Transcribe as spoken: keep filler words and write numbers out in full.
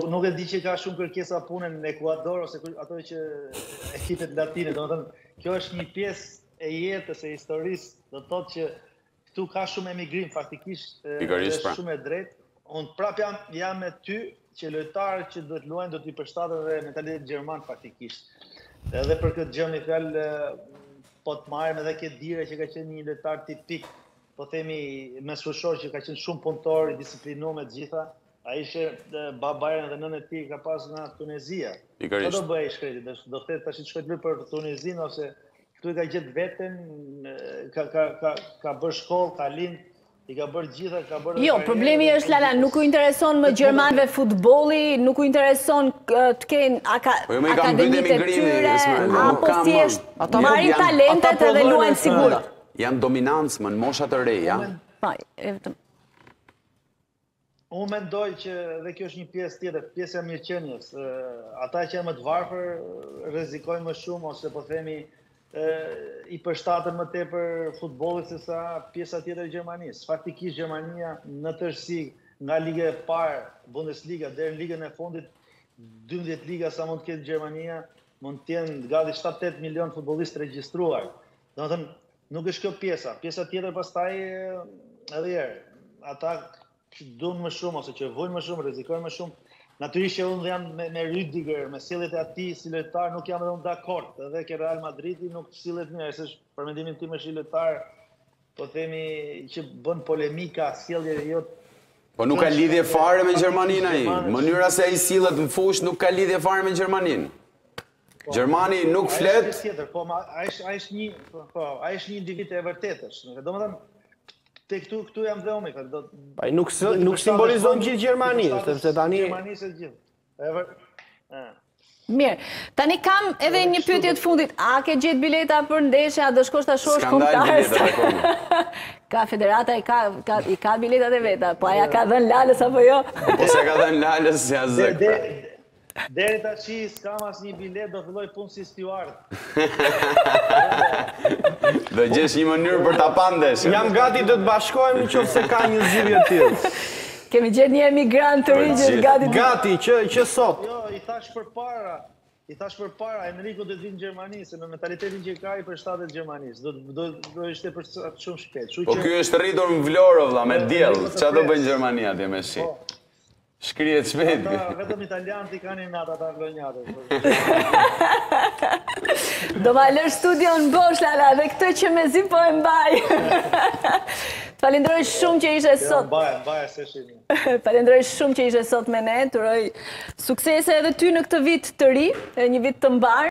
nuk e di që ka shumë kërkesa pune në Ekuador ose ato që ekipet latine. Domethënë, kjo është një pjesë e jetës, e historisë, do të thotë që këtu ka shumë emigrim faktikisht, është shumë e drejtë. Unë prap jam, jam me ty që lojtarët që do të luajnë do t'i përshtaten dhe mentalitetin gjerman faktikisht. Edhe për këtë gjë me fjalë po të marrim edhe këtë dire që ka qenë një lojtar tipik, po themi mesfushor që ka qenë shumë punëtor, i disiplinuar me të gjitha. Ai ishte babajën dhe nënën e tij ka pas nga Tunezia. Çfarë do bëj shkreti? Do të tash të shkoj të luaj për Tunezinë ose këtu i ka gjetë veten, ka ka ka ka bërë shkollë, ka lind, i ka bërë gjitha, ka bërë. Jo, problemi është Lala, nuk u intereson më gjermanëve futbolli, nuk u intereson të kenë akademitë e tyre, apo thjesht marrin talentet edhe luajnë sigurt. Janë dominancë më në mosha të reja. Po, e vetëm. Unë mendoj që dhe kjo është një pjesë tjetër, pjesë e mirëqenies. Ata që janë më të varfër rrezikojnë më shumë ose po themi i përshtaten më tepër futbollit se sa pjesa tjetër e Gjermanisë. Faktikisht Gjermania në tërësi nga liga e parë, Bundesliga deri në ligën e fundit, dymbëdhjetë liga sa mund të ketë Gjermania, mund të jenë gati shtatë deri në tetë milion futbollistë regjistruar. Domethënë, nuk është kjo pjesa. Pjesa tjetër pastaj edhe herë, ata që duan më shumë ose që vojnë më shumë, rrezikojnë më shumë. Natyrisht që unë jam me, me Rüdiger, me sjelljet e atij si lojtar, nuk jam edhe unë dakord. Edhe ke Real Madridi nuk sillet mirë, se për mendimin tim është një lojtar, po themi që bën polemika, sjellje jo. Po nuk ka lidhje fare me Gjermaninë ai. Mënyra se ai sillet në fushë nuk ka lidhje fare me Gjermaninë. Gjermani nuk flet. Po ai është ai është një, po ai është një individ e vërtetësh. Domethënë te këtu këtu jam dhe unë. Ai nuk nuk simbolizon gjithë Gjermaninë, sepse tani Gjermanisë e gjithë. Mirë, tani kam edhe një pyetje të fundit. A ke gjetë bileta për ndeshje, a do shkosh ta shohësh kombëtarës? Ka federata i ka i ka biletat e veta, po aja ka dhënë Lalës apo jo? Po se ka dhënë Lalës ja zek. Deri tash s'kam asnjë bilet, do filloj punë si steward. Do gjesh një mënyrë për ta pandesh. Jam gati të të bashkohem nëse ka një zgjidhje të tillë. Kemi gjetë një emigrant të ri që është gati. Gati që që sot. Jo, i thash përpara. I thash përpara, Enrico do të vinë në Gjermani, se me mentalitetin që ka i përshtatet Gjermanisë. Do do do ishte për shumë shpejt. Po ky është rritur në Vlorë vëlla me diell. Çfarë do bëjnë Gjermani atje me shi? Shkrihet shpejt. Vetëm italianët i kanë natë ata vlonjatë. Do ma lësh studion bosh Lala, dhe këtë që mezi po e mbaj. Falenderoj shumë që ishe sot. Mbaj, mbaj se shini. Falenderoj shumë që ishe sot me ne, të uroj suksese edhe ty në këtë vit të ri, një vit të mbar.